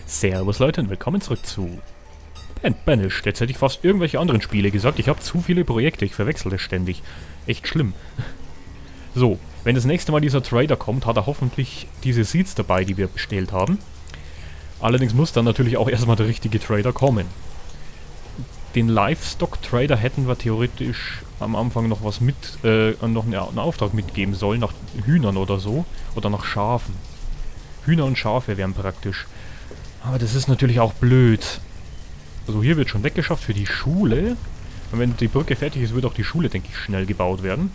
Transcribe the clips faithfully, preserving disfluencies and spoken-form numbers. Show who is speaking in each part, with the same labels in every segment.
Speaker 1: Servus Leute und willkommen zurück zu Band Banished. Jetzt hätte ich fast irgendwelche anderen Spiele gesagt. Ich habe zu viele Projekte, ich verwechsel das ständig. Echt schlimm. So, wenn das nächste Mal dieser Trader kommt, hat er hoffentlich diese Seeds dabei, die wir bestellt haben. Allerdings muss dann natürlich auch erstmal der richtige Trader kommen. Den Livestock-Trader hätten wir theoretisch am Anfang noch was mit, äh, noch einen Auftrag mitgeben sollen, nach Hühnern oder so. Oder nach Schafen. Hühner und Schafe wären praktisch. Aber das ist natürlich auch blöd. Also hier wird schon weggeschafft für die Schule. Und wenn die Brücke fertig ist, wird auch die Schule, denke ich, schnell gebaut werden.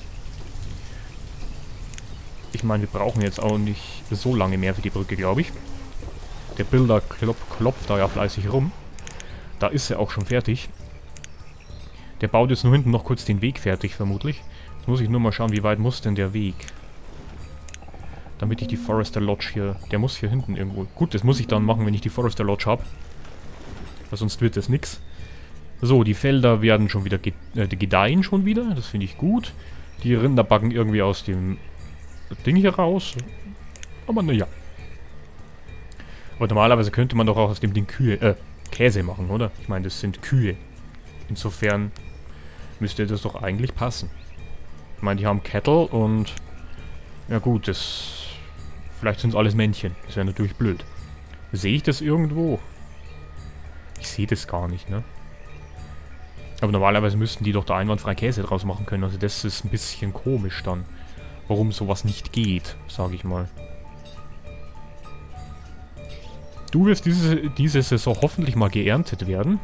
Speaker 1: Ich meine, wir brauchen jetzt auch nicht so lange mehr für die Brücke, glaube ich. Der Builder klop klopft da ja fleißig rum. Da ist er auch schon fertig. Der baut jetzt nur hinten noch kurz den Weg fertig, vermutlich. Jetzt muss ich nur mal schauen, wie weit muss denn der Weg? Damit ich die Forester Lodge hier... Der muss hier hinten irgendwo... Gut, das muss ich dann machen, wenn ich die Forester Lodge habe. Weil sonst wird das nix. So, die Felder werden schon wieder... Ge äh, die gedeihen schon wieder. Das finde ich gut. Die Rinder backen irgendwie aus dem Ding hier raus. Aber naja. Aber normalerweise könnte man doch auch aus dem Ding Kühe... Äh, Käse machen, oder? Ich meine, das sind Kühe. Insofern müsste das doch eigentlich passen. Ich meine, die haben Cattle und... Ja gut, das... Vielleicht sind es alles Männchen. Das wäre natürlich blöd. Sehe ich das irgendwo? Ich sehe das gar nicht, ne? Aber normalerweise müssten die doch da einwandfrei Käse draus machen können. Also das ist ein bisschen komisch dann. Warum sowas nicht geht, sage ich mal. Du wirst diese, diese Saison hoffentlich mal geerntet werden.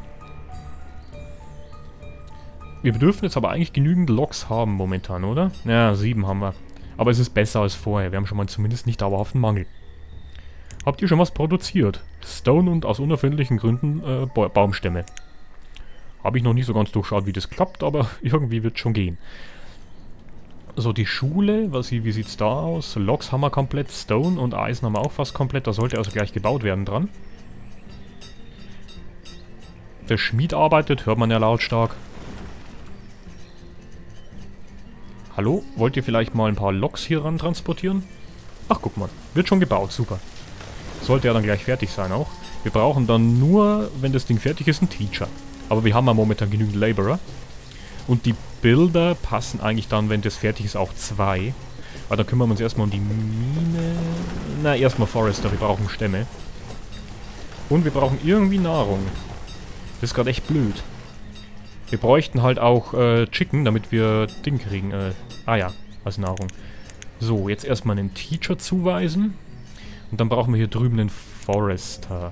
Speaker 1: Wir dürfen jetzt aber eigentlich genügend Loks haben momentan, oder? Ja, sieben haben wir. Aber es ist besser als vorher. Wir haben schon mal zumindest nicht dauerhaften Mangel. Habt ihr schon was produziert? Stone und aus unerfindlichen Gründen äh, ba Baumstämme. Habe ich noch nicht so ganz durchschaut, wie das klappt, aber irgendwie wird es schon gehen. So, die Schule, was, wie sieht es da aus? Loks haben wir komplett, Stone und Eisen haben wir auch fast komplett. Da sollte also gleich gebaut werden dran. Der Schmied arbeitet, hört man ja lautstark. Hallo? Wollt ihr vielleicht mal ein paar Loks hier ran transportieren? Ach, guck mal. Wird schon gebaut. Super. Sollte ja dann gleich fertig sein auch. Wir brauchen dann nur, wenn das Ding fertig ist, einen Teacher. Aber wir haben ja momentan genügend Laborer. Und die Bilder passen eigentlich dann, wenn das fertig ist, auch zwei. Aber dann kümmern wir uns erstmal um die Mine. Na, erstmal Forester. Wir brauchen Stämme. Und wir brauchen irgendwie Nahrung. Das ist gerade echt blöd. Wir bräuchten halt auch äh, Chicken, damit wir Ding kriegen. Äh, ah ja, als Nahrung. So, jetzt erstmal einen Teacher zuweisen. Und dann brauchen wir hier drüben einen Forester.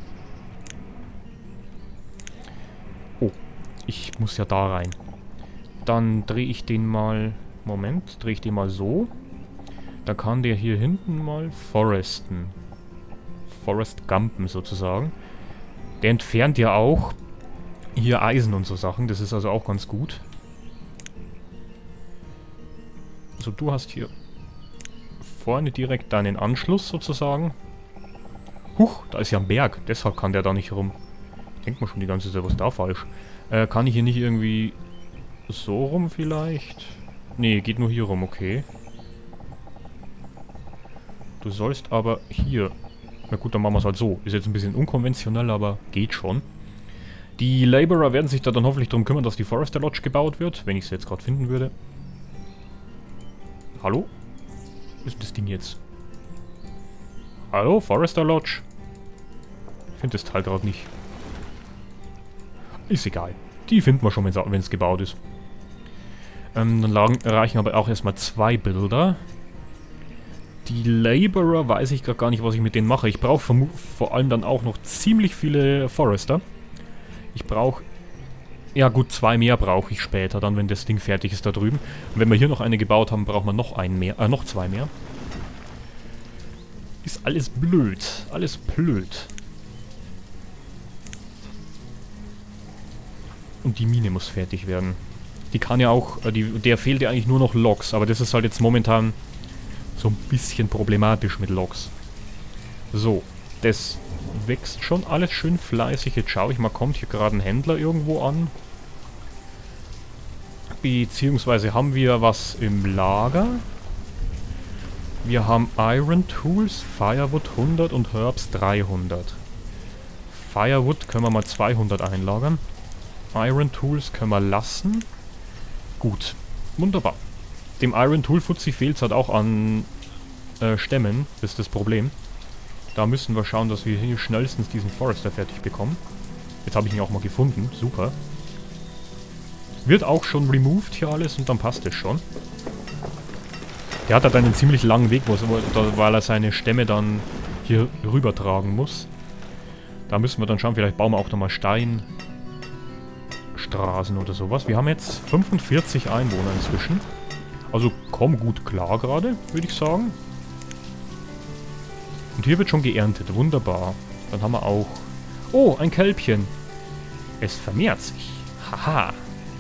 Speaker 1: Oh, ich muss ja da rein. Dann drehe ich den mal... Moment, drehe ich den mal so. Dann kann der hier hinten mal foresten. Forest Gumpen sozusagen. Der entfernt ja auch... Hier Eisen und so Sachen, das ist also auch ganz gut. So, du hast hier vorne direkt deinen Anschluss sozusagen. Huch, da ist ja ein Berg, deshalb kann der da nicht rum. Ich denke mal schon die ganze Zeit, was ist da falsch? Äh, kann ich hier nicht irgendwie so rum vielleicht? Nee, geht nur hier rum, okay. Du sollst aber hier... Na gut, dann machen wir es halt so. Ist jetzt ein bisschen unkonventionell, aber geht schon. Die Laborer werden sich da dann hoffentlich darum kümmern, dass die Forester Lodge gebaut wird, wenn ich sie jetzt gerade finden würde. Hallo? Was ist das Ding jetzt? Hallo, Forester Lodge? Ich finde das Teil gerade nicht. Ist egal. Die finden wir schon, wenn es gebaut ist. Ähm, dann lagen, reichen aber auch erstmal zwei Bilder. Die Laborer weiß ich gerade gar nicht, was ich mit denen mache. Ich brauche vor allem dann auch noch ziemlich viele Forester. Ich brauche... Ja gut, zwei mehr brauche ich später, dann wenn das Ding fertig ist da drüben. Und wenn wir hier noch eine gebaut haben, brauchen wir noch einen mehr, äh, noch zwei mehr. Ist alles blöd. Alles blöd. Und die Mine muss fertig werden. Die kann ja auch... Äh, die, der fehlt ja eigentlich nur noch Loks, aber das ist halt jetzt momentan so ein bisschen problematisch mit Loks. So, das... wächst schon alles schön fleißig. Jetzt schaue ich mal, kommt hier gerade ein Händler irgendwo an? Beziehungsweise haben wir was im Lager? Wir haben Iron Tools, Firewood hundert und Herbs dreihundert. Firewood können wir mal zweihundert einlagern. Iron Tools können wir lassen. Gut, wunderbar. Dem Iron Tool Fuzzi fehlt es halt auch an äh, Stämmen, das ist das Problem. Da müssen wir schauen, dass wir hier schnellstens diesen Forester fertig bekommen. Jetzt habe ich ihn auch mal gefunden, super. Wird auch schon removed hier alles und dann passt es schon. Der hat halt einen ziemlich langen Weg, weil er seine Stämme dann hier rübertragen muss. Da müssen wir dann schauen, vielleicht bauen wir auch nochmal Steinstraßen oder sowas. Wir haben jetzt fünfundvierzig Einwohner inzwischen. Also komm gut klar gerade, würde ich sagen. Und hier wird schon geerntet, wunderbar. Dann haben wir auch... Oh, ein Kälbchen. Es vermehrt sich. Haha.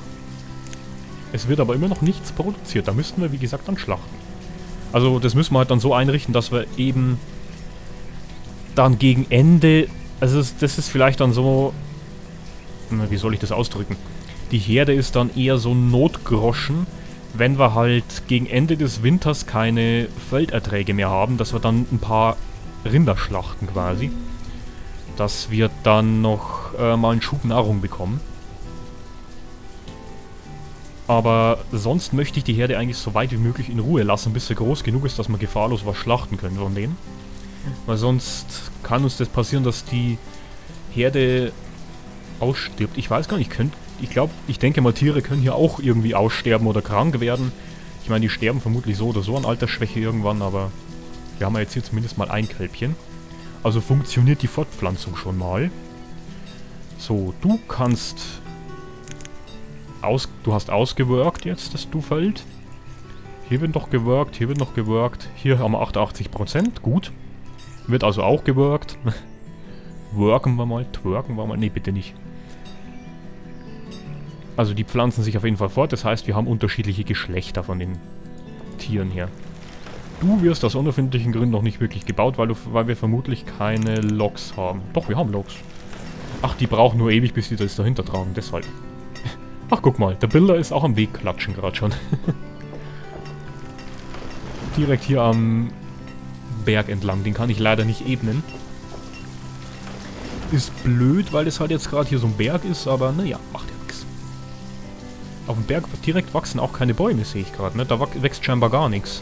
Speaker 1: Es wird aber immer noch nichts produziert. Da müssten wir, wie gesagt, dann schlachten. Also das müssen wir halt dann so einrichten, dass wir eben dann gegen Ende... Also das ist vielleicht dann so... Wie soll ich das ausdrücken? Die Herde ist dann eher so Notgroschen, wenn wir halt gegen Ende des Winters keine Felderträge mehr haben, dass wir dann ein paar Rinder schlachten quasi. Dass wir dann noch äh, mal einen Schub Nahrung bekommen. Aber sonst möchte ich die Herde eigentlich so weit wie möglich in Ruhe lassen, bis sie groß genug ist, dass wir gefahrlos was schlachten können von denen. Weil sonst kann uns das passieren, dass die Herde ausstirbt. Ich weiß gar nicht, könnt, ich glaube, ich denke mal, Tiere können hier auch irgendwie aussterben oder krank werden. Ich meine, die sterben vermutlich so oder so an Altersschwäche irgendwann, aber wir haben ja jetzt hier zumindest mal ein Kälbchen. Also funktioniert die Fortpflanzung schon mal. So, du kannst... Aus, du hast ausgeworkt jetzt, das Du-Feld. Hier wird noch geworkt, hier wird noch geworkt. Hier haben wir achtundachtzig Prozent, gut. Wird also auch geworkt. Worken wir mal, twerken wir mal. Ne, bitte nicht. Also die pflanzen sich auf jeden Fall fort. Das heißt, wir haben unterschiedliche Geschlechter von den Tieren her. Du wirst aus unerfindlichen Gründen noch nicht wirklich gebaut, weil, du, weil wir vermutlich keine Loks haben. Doch, wir haben Loks. Ach, die brauchen nur ewig, bis sie das dahinter tragen, deshalb. Ach, guck mal, der Builder ist auch am Weg klatschen gerade schon. Direkt hier am Berg entlang, den kann ich leider nicht ebnen. Ist blöd, weil es halt jetzt gerade hier so ein Berg ist, aber naja, macht ja nichts. Auf dem Berg direkt wachsen auch keine Bäume, sehe ich gerade, ne? Da wächst scheinbar gar nichts.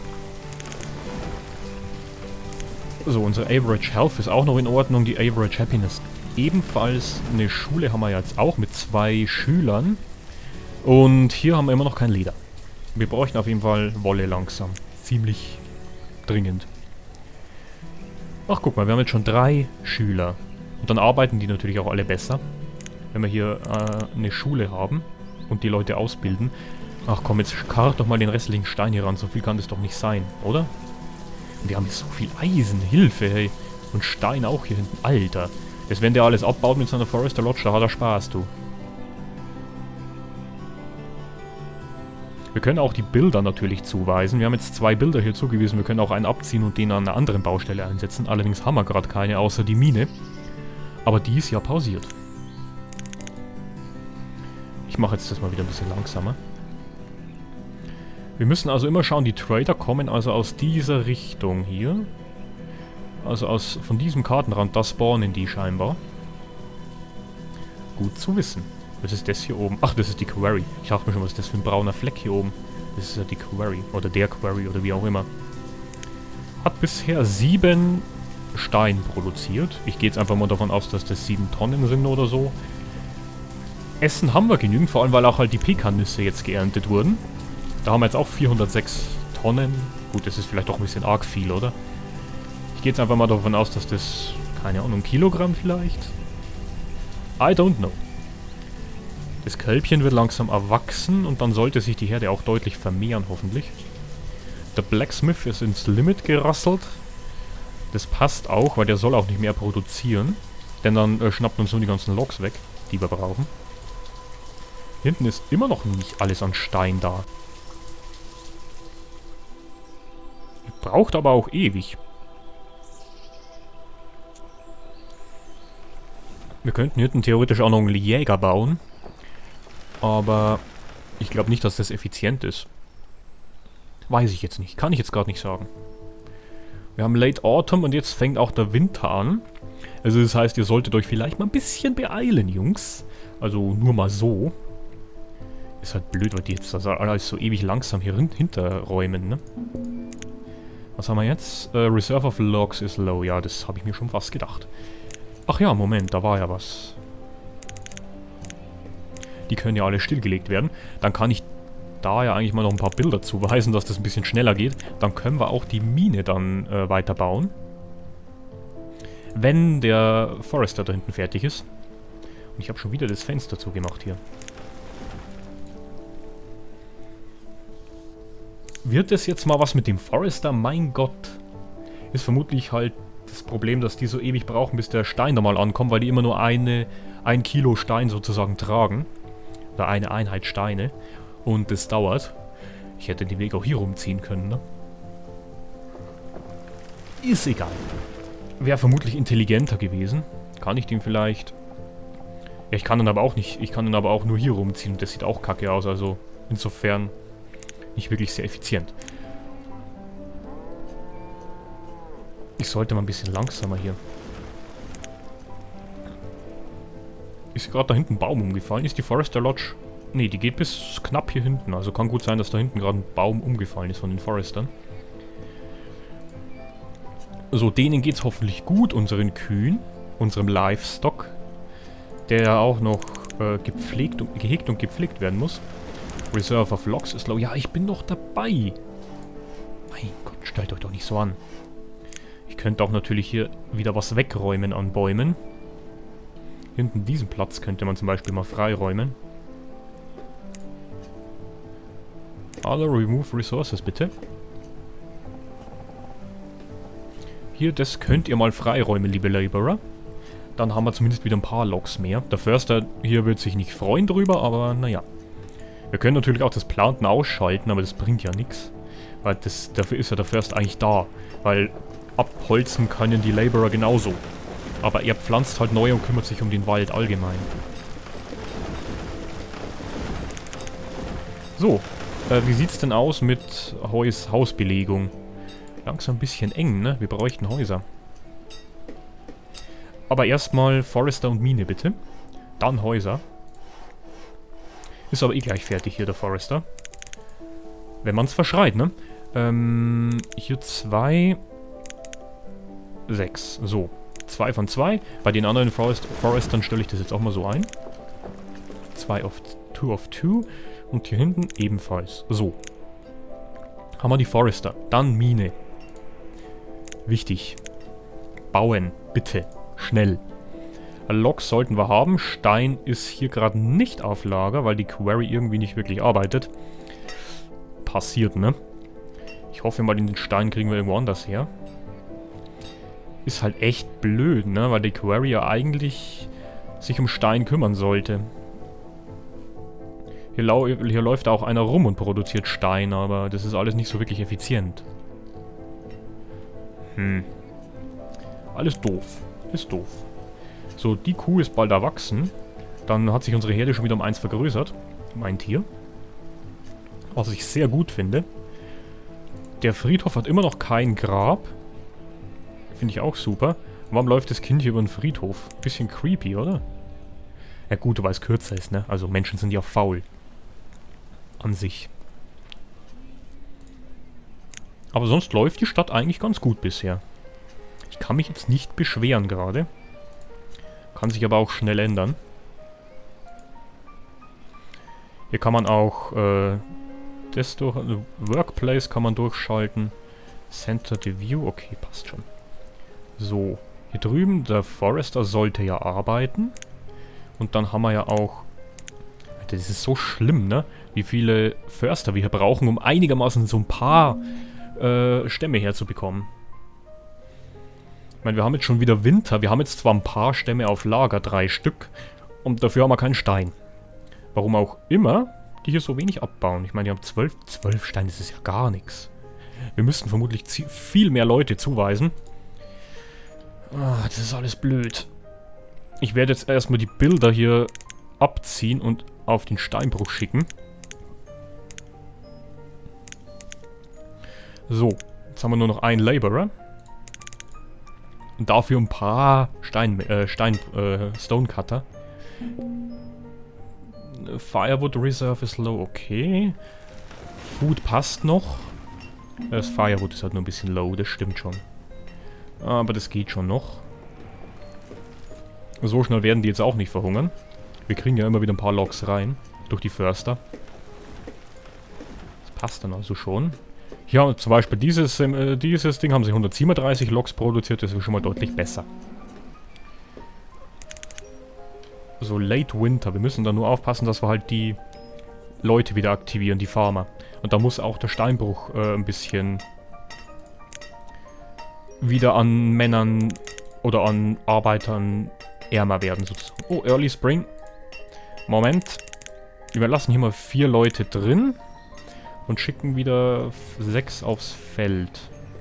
Speaker 1: So, unsere Average Health ist auch noch in Ordnung, die Average Happiness ebenfalls. Eine Schule haben wir jetzt auch mit zwei Schülern. Und hier haben wir immer noch kein Leder. Wir bräuchten auf jeden Fall Wolle langsam. Ziemlich dringend. Ach, guck mal, wir haben jetzt schon drei Schüler. Und dann arbeiten die natürlich auch alle besser. Wenn wir hier äh, eine Schule haben und die Leute ausbilden. Ach komm, jetzt kart doch mal den restlichen Stein hier ran. So viel kann das doch nicht sein, oder? Und wir haben hier so viel Eisen. Hilfe, hey. Und Stein auch hier hinten. Alter. Das, wenn der alles abbaut mit seiner Forester Lodge, da hat er Spaß, du. Wir können auch die Bilder natürlich zuweisen. Wir haben jetzt zwei Bilder hier zugewiesen. Wir können auch einen abziehen und den an einer anderen Baustelle einsetzen. Allerdings haben wir gerade keine, außer die Mine. Aber die ist ja pausiert. Ich mache jetzt das mal wieder ein bisschen langsamer. Wir müssen also immer schauen, die Trader kommen also aus dieser Richtung hier. Also aus von diesem Kartenrand, da spawnen die scheinbar. Gut zu wissen. Was ist das hier oben? Ach, das ist die Quarry. Ich dachte mir schon, was ist das für ein brauner Fleck hier oben? Das ist ja die Quarry. Oder der Quarry oder wie auch immer. Hat bisher sieben Stein produziert. Ich gehe jetzt einfach mal davon aus, dass das sieben Tonnen sind oder so. Essen haben wir genügend, vor allem weil auch halt die Pekannüsse jetzt geerntet wurden. Da haben wir jetzt auch vierhundertsechs Tonnen. Gut, das ist vielleicht doch ein bisschen arg viel, oder? Ich gehe jetzt einfach mal davon aus, dass das, keine Ahnung, Kilogramm vielleicht? I don't know. Das Kälbchen wird langsam erwachsen und dann sollte sich die Herde auch deutlich vermehren, hoffentlich. Der Blacksmith ist ins Limit gerasselt. Das passt auch, weil der soll auch nicht mehr produzieren. Denn dann äh, schnappt uns nur die ganzen Loks weg, die wir brauchen. Hinten ist immer noch nicht alles an Stein da. Braucht aber auch ewig. Wir könnten hinten theoretisch auch noch einen Jäger bauen. Aber ich glaube nicht, dass das effizient ist. Weiß ich jetzt nicht. Kann ich jetzt gerade nicht sagen. Wir haben Late Autumn und jetzt fängt auch der Winter an. Also das heißt, ihr solltet euch vielleicht mal ein bisschen beeilen, Jungs. Also nur mal so. Ist halt blöd, weil die jetzt das alles so ewig langsam hier hinterräumen, ne? Was haben wir jetzt? Uh, Reserve of Logs is low. Ja, das habe ich mir schon fast gedacht. Ach ja, Moment, da war ja was. Die können ja alle stillgelegt werden. Dann kann ich da ja eigentlich mal noch ein paar Bilder zuweisen, dass das ein bisschen schneller geht. Dann können wir auch die Mine dann äh, weiterbauen. Wenn der Forester da hinten fertig ist. Und ich habe schon wieder das Fenster zugemacht hier. Wird es jetzt mal was mit dem Forester? Mein Gott. Ist vermutlich halt das Problem, dass die so ewig brauchen, bis der Stein da mal ankommt, weil die immer nur eine, ein Kilo Stein sozusagen tragen. Oder eine Einheit Steine. Und das dauert. Ich hätte den Weg auch hier rumziehen können, ne? Ist egal. Wäre vermutlich intelligenter gewesen. Kann ich den vielleicht... Ja, ich kann dann aber auch nicht... Ich kann dann aber auch nur hier rumziehen. Das sieht auch kacke aus, also insofern nicht wirklich sehr effizient. Ich sollte mal ein bisschen langsamer hier. Ist gerade da hinten ein Baum umgefallen? Ist die Forester Lodge... Ne, die geht bis knapp hier hinten. Also kann gut sein, dass da hinten gerade ein Baum umgefallen ist von den Forestern. So, denen geht's hoffentlich gut, unseren Kühen, unserem Livestock, der ja auch noch äh, gepflegt und, gehegt und gepflegt werden muss. Reserve of Logs ist low. Ja, ich bin doch dabei. Mein Gott, stellt euch doch nicht so an. Ich könnte auch natürlich hier wieder was wegräumen an Bäumen. Hinten diesen Platz könnte man zum Beispiel mal freiräumen. Alle remove resources, bitte. Hier, das könnt ihr mal freiräumen, liebe Laborer. Dann haben wir zumindest wieder ein paar Logs mehr. Der Förster hier wird sich nicht freuen drüber, aber naja. Wir können natürlich auch das Planten ausschalten, aber das bringt ja nichts. Weil das, dafür ist ja der Förster eigentlich da. Weil abholzen können die Laborer genauso. Aber er pflanzt halt neu und kümmert sich um den Wald allgemein. So. Äh, wie sieht's denn aus mit Haus Hausbelegung? Langsam ein bisschen eng, ne? Wir bräuchten Häuser. Aber erstmal Forester und Mine, bitte. Dann Häuser. Ist aber eh gleich fertig hier, der Forester. Wenn man es verschreit, ne? Ähm, hier zwei. Sechs. So. Zwei von zwei. Bei den anderen Forest Forestern stelle ich das jetzt auch mal so ein. Zwei of two of two. Und hier hinten ebenfalls. So. Haben wir die Forester. Dann Mine. Wichtig. Bauen. Bitte. Schnell. Loks sollten wir haben. Stein ist hier gerade nicht auf Lager, weil die Quarry irgendwie nicht wirklich arbeitet. Passiert, ne? Ich hoffe mal, den Stein kriegen wir irgendwo anders her. Ist halt echt blöd, ne? Weil die Quarry ja eigentlich sich um Stein kümmern sollte. Hier, lau hier läuft auch einer rum und produziert Stein, aber das ist alles nicht so wirklich effizient. Hm. Alles doof. Ist doof. So, die Kuh ist bald erwachsen. Dann hat sich unsere Herde schon wieder um eins vergrößert. Um ein Tier. Was ich sehr gut finde. Der Friedhof hat immer noch kein Grab. Finde ich auch super. Warum läuft das Kind hier über den Friedhof? Bisschen creepy, oder? Ja gut, weil es kürzer ist, ne? Also Menschen sind ja faul. An sich. Aber sonst läuft die Stadt eigentlich ganz gut bisher. Ich kann mich jetzt nicht beschweren gerade. Kann sich aber auch schnell ändern. Hier kann man auch äh, das durch... Also Workplace kann man durchschalten. Center the View. Okay, passt schon. So. Hier drüben, der Forester sollte ja arbeiten. Und dann haben wir ja auch... Das ist so schlimm, ne? Wie viele Förster wir hier brauchen, um einigermaßen so ein paar äh, Stämme herzubekommen. Ich meine, wir haben jetzt schon wieder Winter. Wir haben jetzt zwar ein paar Stämme auf Lager, drei Stück. Und dafür haben wir keinen Stein. Warum auch immer die hier so wenig abbauen. Ich meine, die haben zwölf, zwölf Steine, das ist ja gar nichts. Wir müssten vermutlich viel mehr Leute zuweisen. Ah, das ist alles blöd. Ich werde jetzt erstmal die Bilder hier abziehen und auf den Steinbruch schicken. So, jetzt haben wir nur noch einen Laborer. Und dafür ein paar Stein, äh, Stein, äh, Stonecutter. Firewood Reserve ist low, okay. Food passt noch. Das Firewood ist halt nur ein bisschen low, das stimmt schon. Aber das geht schon noch. So schnell werden die jetzt auch nicht verhungern. Wir kriegen ja immer wieder ein paar Logs rein. Durch die Förster. Das passt dann also schon. Ja, zum Beispiel dieses, äh, dieses Ding haben sie hundertsiebenunddreißig Logs produziert. Das ist schon mal deutlich besser. So, Late Winter. Wir müssen da nur aufpassen, dass wir halt die Leute wieder aktivieren, die Farmer. Und da muss auch der Steinbruch äh, ein bisschen wieder an Männern oder an Arbeitern ärmer werden sozusagen. Oh, Early Spring. Moment. Wir lassen hier mal vier Leute drin und schicken wieder sechs aufs Feld.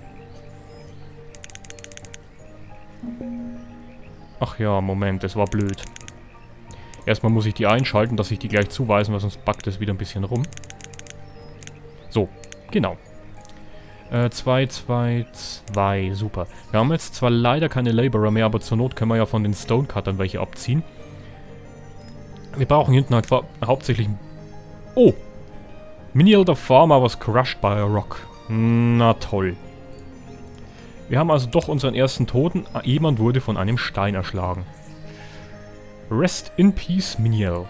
Speaker 1: Ach ja, Moment, das war blöd. Erstmal muss ich die einschalten, dass ich die gleich zuweisen, weil sonst backt es wieder ein bisschen rum. So, genau. Äh, zwei, zwei, zwei, super. Wir haben jetzt zwar leider keine Laborer mehr, aber zur Not können wir ja von den Stonecuttern welche abziehen. Wir brauchen hinten halt hauptsächlich... Oh! Menial the Farmer was crushed by a rock. Na toll. Wir haben also doch unseren ersten Toten. Jemand wurde von einem Stein erschlagen. Rest in peace, Menial.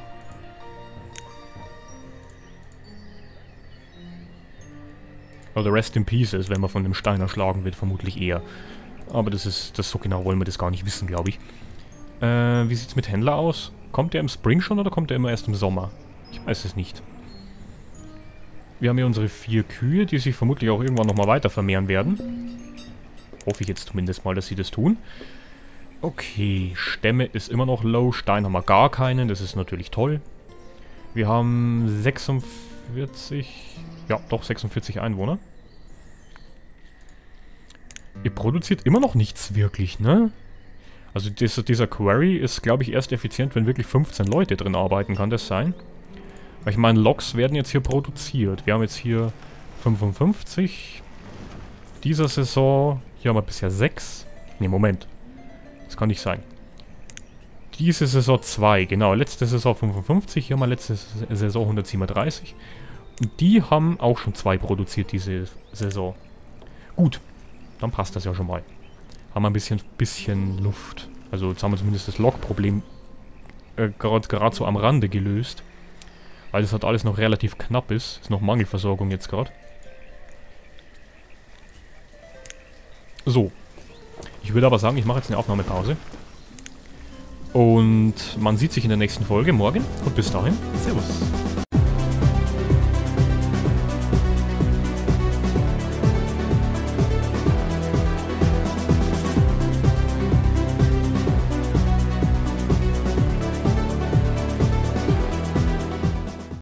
Speaker 1: Oder Rest in Pieces, wenn man von dem Stein erschlagen wird, vermutlich eher. Aber das ist, das so genau wollen wir das gar nicht wissen, glaube ich. Äh, wie sieht's mit Händler aus? Kommt der im Spring schon oder kommt der immer erst im Sommer? Ich weiß es nicht. Wir haben hier unsere vier Kühe, die sich vermutlich auch irgendwann nochmal weiter vermehren werden. Hoffe ich jetzt zumindest mal, dass sie das tun. Okay, Stämme ist immer noch low, Stein haben wir gar keinen, das ist natürlich toll. Wir haben sechsundvierzig... Ja, doch, sechsundvierzig Einwohner. Ihr produziert immer noch nichts wirklich, ne? Also dieser, dieser Quarry ist, glaube ich, erst effizient, wenn wirklich fünfzehn Leute drin arbeiten. Kann das sein? Weil ich meine, Logs werden jetzt hier produziert. Wir haben jetzt hier fünfundfünfzig. Dieser Saison, hier haben wir bisher sechs. Ne, Moment. Das kann nicht sein. Diese Saison zwei, genau. Letzte Saison fünfundfünfzig, hier haben wir letzte Saison hundertsiebenunddreißig. Und die haben auch schon zwei produziert diese Saison. Gut, dann passt das ja schon mal. Haben wir ein bisschen, bisschen Luft. Also jetzt haben wir zumindest das Log-Problem äh, gerade so am Rande gelöst. Weil das halt alles noch relativ knapp ist. Ist noch Mangelversorgung jetzt gerade. So. Ich würde aber sagen, ich mache jetzt eine Aufnahmepause. Und man sieht sich in der nächsten Folge morgen. Und bis dahin, Servus.